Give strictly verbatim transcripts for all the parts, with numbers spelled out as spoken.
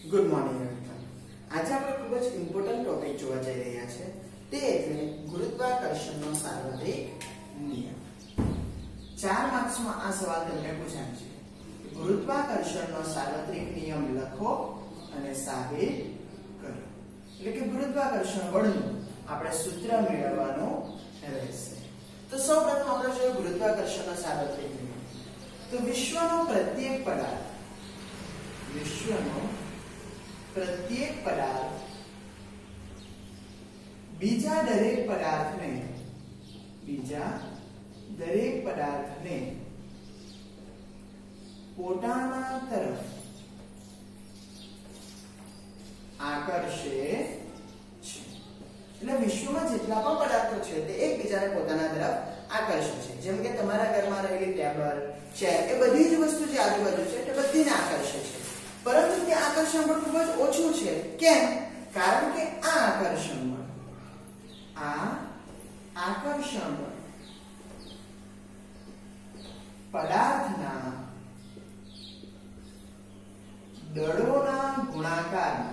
Good morning everyone. આજે આપણે ખૂબ જ ઇમ્પોર્ટન્ટ ટોપિક જોવા જઈ રહ્યા છે, તે એટલે ગુરુત્વાકર્ષણનો સાર્વત્રિક નિયમ. ચાર માર્ક્સમાં આ સવાલ તમને પૂછાય છે. ગુરુત્વાકર્ષણનો સાર્વત્રિક નિયમ લખો અને સાબિત કરો. એટલે કે ગુરુત્વાકર્ષણ બળનું આપણે સૂત્ર મેળવવાનું રહેશે. તો સૌપ્રથમ આપણે જોઈએ ગુરુત્વાકર્ષણનો સાર્વત્રિક નિયમ. તો વિશ્વનો પ્રત્યેક પદાર્થ વિશ્વનો પ્રત્યેક પદાર્થ બીજા દરેક પદાર્થને બીજા દરેક પદાર્થને પોતાના તરફ આકર્ષે છે. એટલે વિશ્વમાં જેટલા પણ પદાર્થો છે તે એકબીજાને પોતાના તરફ આકર્ષે છે. જેમ કે તમારા ઘરમાં રહેલી ટેબલ, ચેર, એ બધી જ વસ્તુ જે આજુબાજુ છે તે બધીને આકર્ષે છે. પરંતુ તે આકર્ષણ બળ ખૂબ જ ઓછું છે. કેમ? કારણ કે આ આકર્ષણ બળ આ આકર્ષણ બળ પદાર્થના દળોના ગુણાકારના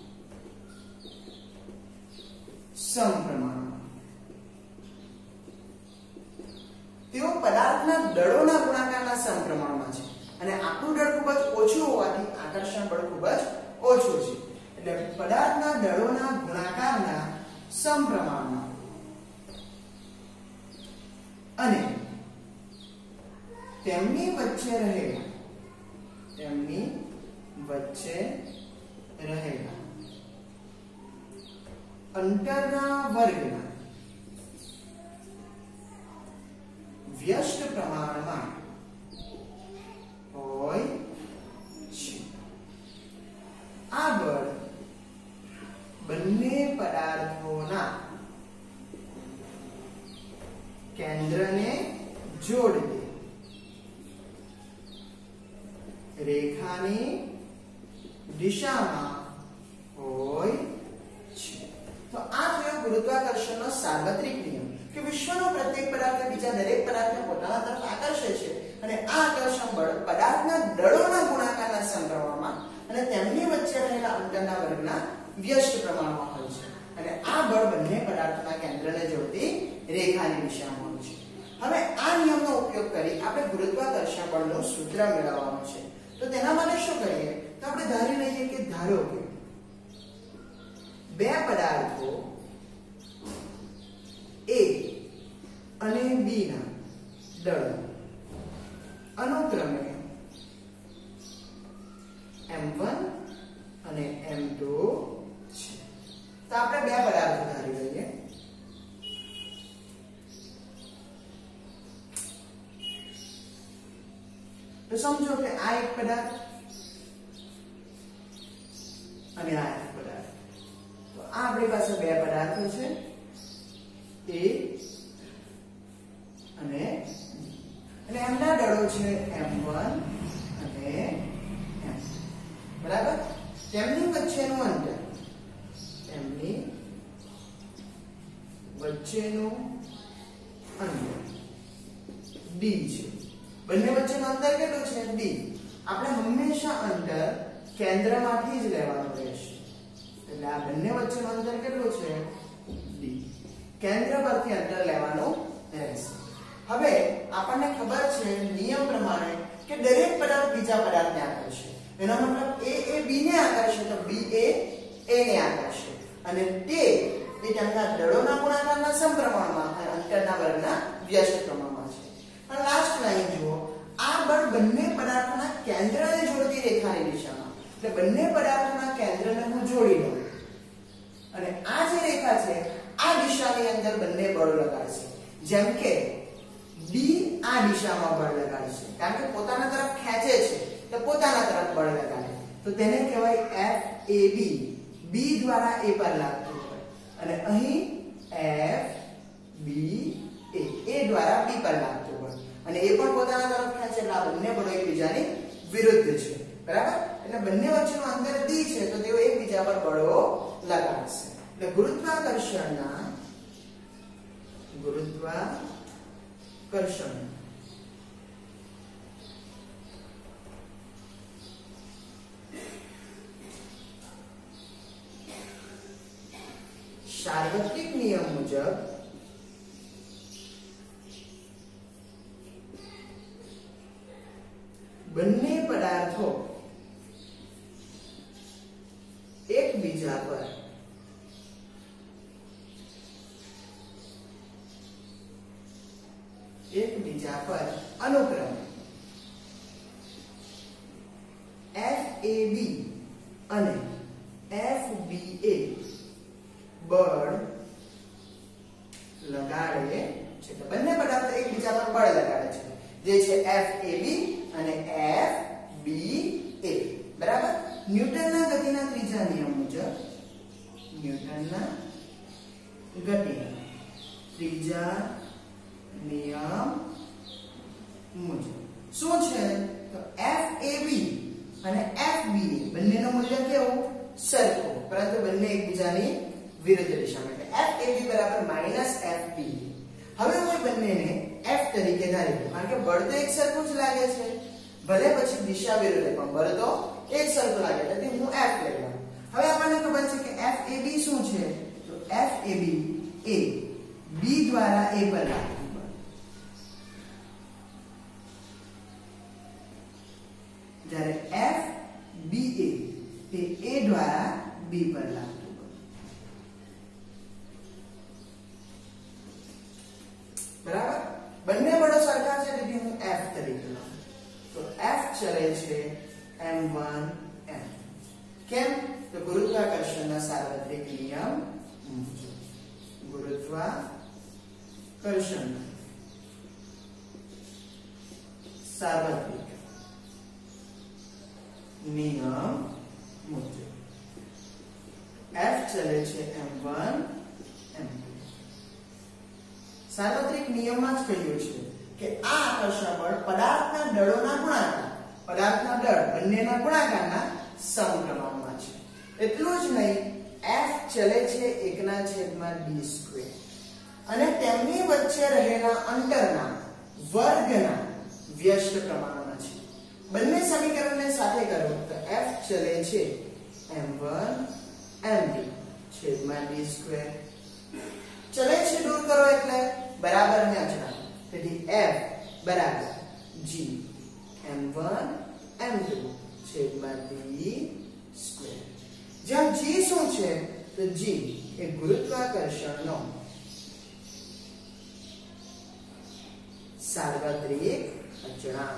સમપ્રમાણમાં તેઓ પદાર્થના દળોના ગુણાકારના સમપ્રમાણમાં છે. અને આપણું દળ ખૂબ જ ઓછું હોવાથી આકર્ષણ બળ ખૂબ જ ઓછું છે. એટલે પદાર્થના દળોના ગુણાકારના સમપ્રમાણમાં અને તેમની વચ્ચે રહેલા તેમની વચ્ચે રહેલા અંતરના વર્ગના વ્યસ્ત પ્રમાણમાં હોય છે. આ બળ બંને પદાર્થોના કેન્દ્રને જોડતી રેખાની દિશામાં હોય છે. તો આ થયો ગુરુત્વાકર્ષણનો સાર્વત્રિક નિયમ કે વિશ્વનો પ્રત્યેક પદાર્થ બીજા દરેક પદાર્થને પોતાના તરફ આકર્ષે છે અને આ આકર્ષણ બળ પદાર્થના દળોના ગુણાકારના સમપ્રમાણમાં અને તેમની વચ્ચે રહેલા અંતરના વર્ગના વ્યસ્ત પ્રમાણમાં હોય છે. અને આ બળ બંને પદાર્થોના કેન્દ્રને જોડતી રેખાની દિશામાં હોય છે. હવે આ નિયમનો ઉપયોગ કરી આપણે ગુરુત્વાકર્ષણ બળનું સૂત્ર મેળવવાનું છે. તો તેના માટે શું કરીએ? તો આપણે ધારી લઈએ કે ધારો કે બે પદાર્થો A અને B ના દળો અનુક્રમે એમ વન અને એમ ટુ છે. તો આપણે બે પદાર્થો ધારી લઈએ. તો સમજો કે આ એક પદાર્થ અને આ એક પદાર્થ. તો આ આપણી પાસે બે પદાર્થો છે, A અને અને એમના દળો છે એમ વન અને એમ. બરાબર? તેમની વચ્ચેનું અંતર તેમની વચ્ચેનું અંતર D છે. બંને વચ્ચેનું અંતર કેટલું છે? D. આપણે હંમેશા અંતર કેન્દ્રમાંથી જ લેવાનું રહેશે. એટલે આ બંને વચ્ચેનું અંતર કેટલું છે? D. કેન્દ્ર પરથી અંતર લેવાનું રહેશે. હવે આપણને ખબર છે નિયમ પ્રમાણે કે દરેક પદાર્થ બીજા પદાર્થને આકર્ષે. એનો મતલબ A એ B ને આકર્ષે તો B એ A ને આકર્ષે. અને તે એ તેમના દળોના ગુણાકારના સમપ્રમાણમાં અને અંતરના વર્ગના વ્યસ્ત પ્રમાણમાં છે. અને લાસ્ટ લાઈન જુઓ. આ બળ બંને પદાર્થોના કેન્દ્રને જોડતી રેખાની દિશામાં. એટલે બંને પદાર્થોના કેન્દ્રને હું જોડી દઉં અને આ જે રેખા છે આ દિશાની અંદર બંને બળ લગાડશે. જેમ કે D આ દિશામાં બળ લગાડશે કારણ કે પોતાના તરફ ખેંચે છે તો પોતાના તરફ બળ લગાડે. તો તેને કહેવાય F A B. B દ્વારા A પર લાગતું બળ અને અહીં F B A A દ્વારા B પર લાગતું બળ અને એ પણ પોતાના તરફ ખેંચે. એટલે આ બંને બળો એકબીજાની વિરુદ્ધ છે. બરાબર? એટલે બંને વચ્ચેનું અંતર D છે તો તેઓ એકબીજા પર બળો લગાડશે. એટલે ગુરુત્વાકર્ષણના ગુરુત્વાકર્ષણ મુજબ બંને પદાર્થો એકબીજા પર એકબીજા પર અનુક્રમે F A B અને F B A બળ લગાડે છે. તો બંને પદાર્થો એકબીજા પર બળ લગાડે છે, જે છે F A B અને F B A. બરાબર. ન્યૂટનના ગતિના ત્રીજા નિયમ મુજબ ન્યૂટનના ગતિના ત્રીજા નિયમ મુજબ શું છે? તો F A B અને F B A બંનેનું મૂલ્ય કેવું? સરખું, પરંતુ બંને એકબીજાની વિરુદ્ધ દિશામાં. એટલે F A B બરાબર માઈનસ F B A. હવે હું બંનેને F તરીકે ધારી લઉં, કારણ કે બળ તો એક સરખું જ લાગે છે, ભલે પછી દિશા વિરુદ્ધ પણ બળ તો એક સરખું લાગે, એટલે હું F લઈ લઉં. હવે આપણને ખબર છે કે F A B શું છે? તો F A B A B દ્વારા A પર લાગતું બળ, જ્યારે F B A A A દ્વારા B પર લાગતું બળ. બરાબર. બંને બળો સરખા છે, તેથી હું F તરીકે લઉં. તો F ચલે છે M one M. કેમ? તો ગુરુત્વાકર્ષણના સાર્વત્રિક નિયમ મુજબ. ગુરુત્વાકર્ષણના સાર્વત્રિક નિયમ મુજબ F ચલે છે M one M two. સાર્વત્રિક નિયમમાં જ કહ્યું છે કે આ આકર્ષણ બળ પદાર્થના દળોના ગુણાકાર, પદાર્થના દળ બંનેના ગુણાકારના સમપ્રમાણમાં છે. એટલું જ નહીં, F ચલે છે એકના છેદમાં d સ્ક્વેર અને તેમની વચ્ચે રહેલા અંતરના વર્ગના વ્યસ્ત પ્રમાણમાં છે. બંને સમીકરણને સાથે કરો તો F ચલે છે M one M two છેદમાં d સ્ક્વેર. ચલે છે દૂર કરો એટલે બરાબર ને અચળાંક, તેથી F બરાબર G M one M two છેદમાં d સ્ક્વેર. જ્યાં G શું છે? તો G એ ગુરુત્વાકર્ષણનો સાર્વત્રિક અચળાંક.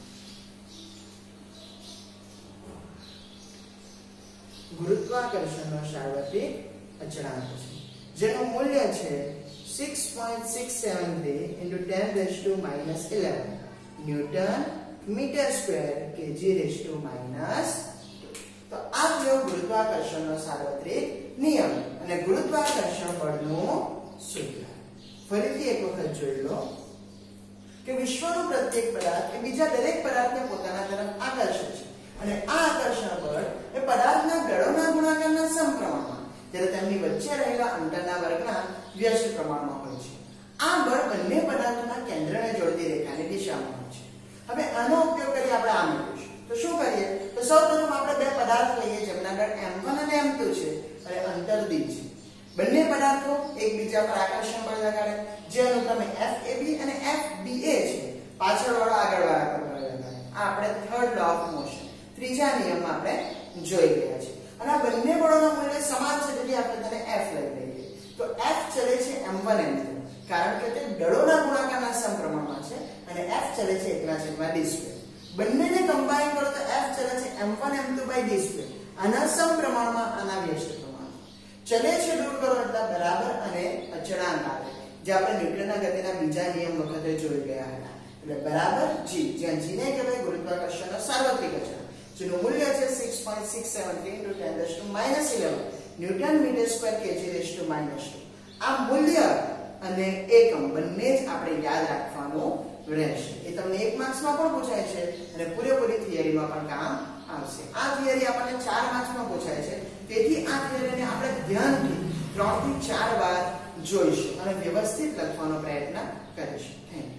ગુરુત્વાકર્ષણનો સાર્વત્રિક અચળાંક છે, જેનું મૂલ્ય છે six point six seven three into ten raised to minus eleven newton metre square kg raised to minus two. તો આ થયો ગુરુત્વાકર્ષણનો સાર્વત્રિક નિયમ અને ગુરુત્વાકર્ષણ બળનું સૂત્ર. ફરીથી એક વખત જોઈ લો કે વિશ્વનું પ્રત્યેક પદાર્થ એ બીજા દરેક પદાર્થને પોતાના તરફ આકર્ષે છે, અને આ આકર્ષણ બળ એ પદાર્થના દળોના ગુણાકારના સમપ્રમાણમાં, જ્યારે તેમની વચ્ચે રહેલા અંતરના વર્ગના વ્યસ્ત પ્રમાણમાં હોય છે. આ બળ બંને પદાર્થોના કેન્દ્રને જોડતી રેખાની દિશામાં હોય છે. હવે આનો ઉપયોગ કરી આપણે આ મેળવીશું. તો શું કરીએ? તો સૌપ્રથમ આપણે બે પદાર્થ લઈએ જેમના દળ M one અને M two છે અને અંતર d છે. બંને પદાર્થો એકબીજા પર આકર્ષણ બળ લગાડે, જે અનુક્રમે F A B અને F B A છે. પાછળવાળો આગળવાળા પર બળ લગાડે. આ આપણે થર્ડ લો ઓફ મોશન, ત્રીજા નિયમમાં આપણે જોઈ ગયા છે. અને આ બંને બળોનું મૂલ્ય સમાન છે, તેથી આપણે તેને F લઈ લઈએ. તો F ચલે છે M one M two, કારણ કે તે દળોના ગુણાકારના સમપ્રમાણમાં છે, અને F ચલે છે એકના છેદમાં d સ્ક્વેર. બંનેને કમ્બાઈન કરો તો F ચલે છે M one M two by d square. આના સમપ્રમાણમાં, આના વ્યસ્ત પ્રમાણમાં. ચલે છે દૂર કરો એટલે બરાબર અને અચળાંક આવે, જે આપણે ન્યૂટનના ગતિના બીજા નિયમ વખતે જોઈ ગયા હતા. એટલે બરાબર G, જ્યાં G ને કહેવાય ગુરુત્વાકર્ષણનો સાર્વત્રિક અચળાંક, જેનું મૂલ્ય છે six point six seven three into ten raised to minus eleven newton metre square kg raised to minus two. આ મૂલ્ય અને એકમ બંને જ આપણે યાદ રાખવાનું રહેશે. એ તમને એક માર્ક્સમાં પણ પૂછાય છે અને પૂરેપૂરી થિયરીમાં પણ કામ આવશે. આ થિયરી આપણને ચાર માર્ક્સમાં પૂછાય છે, તેથી આ થિયરીને આપણે ધ્યાનથી ત્રણ થી ચાર વાર જોઈશું અને વ્યવસ્થિત લખવાનો પ્રયત્ન કરીશું. Thank you.